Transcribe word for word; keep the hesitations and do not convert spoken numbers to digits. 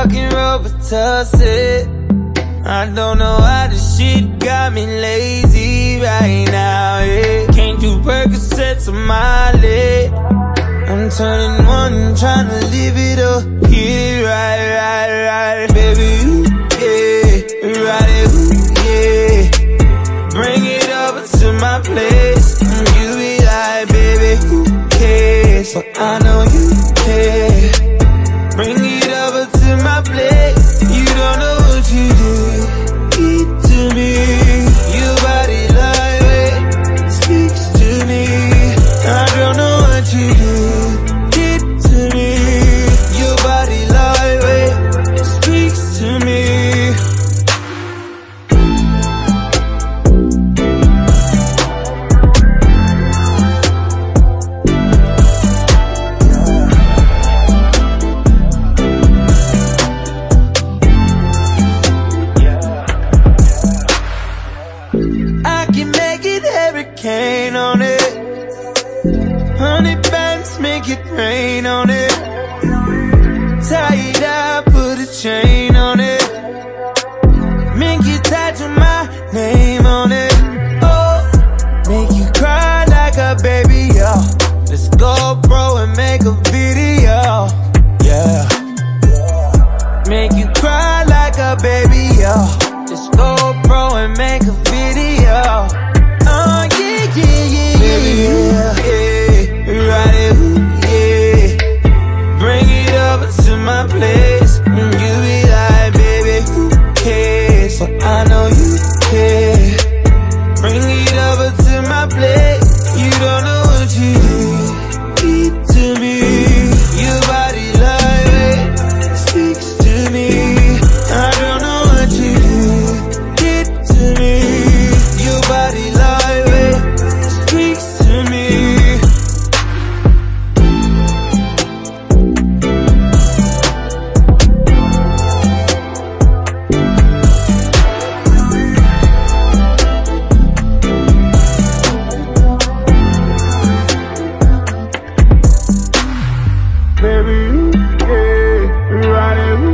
Fuckin Robitussin. I don't know how this shit got me lazy right now, yeah. Can't do Percocets on my leg. I'm turning one, trying to live it up. Get it right, right, right. Baby, ooh, yeah, ride it, ooh, yeah. Bring it over to my place. You be like, baby, who cares? But I know you care. Bring it over to my place. You don't know what you did to me. Your body lightweight speaks to me. I don't know what you did to me. Your body lightweight speaks to me. I can make it hurricane on it. Honey bands make it rain on it. Tie it up, put a chain on it. Make you tattoo my name on it. Oh, make you cry like a baby, yo. Let's go, bro, and make a video, yeah. Make you cry like a baby, yo. Just go, bro, and make a video. Oh, yeah, yeah, yeah, baby, yeah, yeah. Ride it, ooh, yeah. Bring it over to my place. And you be like, baby, who cares? But I know you care. Bring it over to my place. You don't know what you did to me. Your body lightweight speaks to me. I don't know what you did to me. Your body lightweight speaks to me. Baby, yeah, ride it.